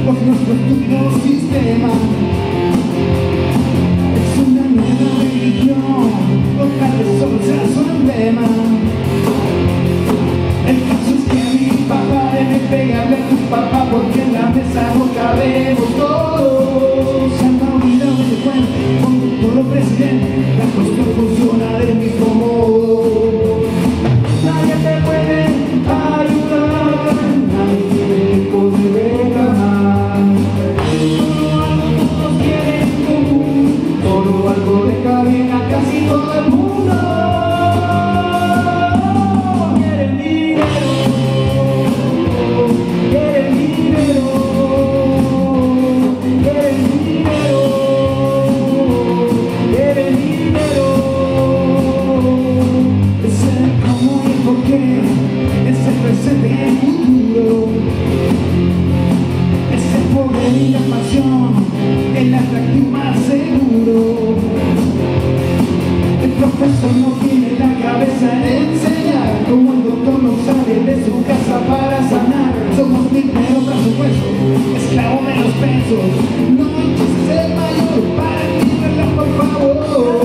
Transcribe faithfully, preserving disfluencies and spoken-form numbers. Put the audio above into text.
por nuestro estúpido sistema. Es una nueva religión, ojalá que solo sea su emblema. El caso es que a mi papá debe pegarle a tu papá, porque en la mesa no cabemos todos. Se han olvidado de cuenta, conductor o presidente, la cuestión funciona del mismo modo. Nadie te puede ayudar, nadie tiene poder de ganar. Todo algo todos quieren en común, todo algo deja bien a casi todo el mundo. Y la pasión, el atractivo más seguro. El profesor no tiene la cabeza en enseñar, como el doctor no sale de su casa para sanar. Somos primero presupuesto, esclavo de los pesos. No eches el mayor para entenderla, por favor.